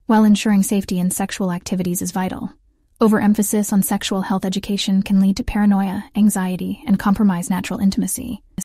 While ensuring safety in sexual activities is vital, overemphasis on sexual health education can lead to paranoia, anxiety, and compromise natural intimacy.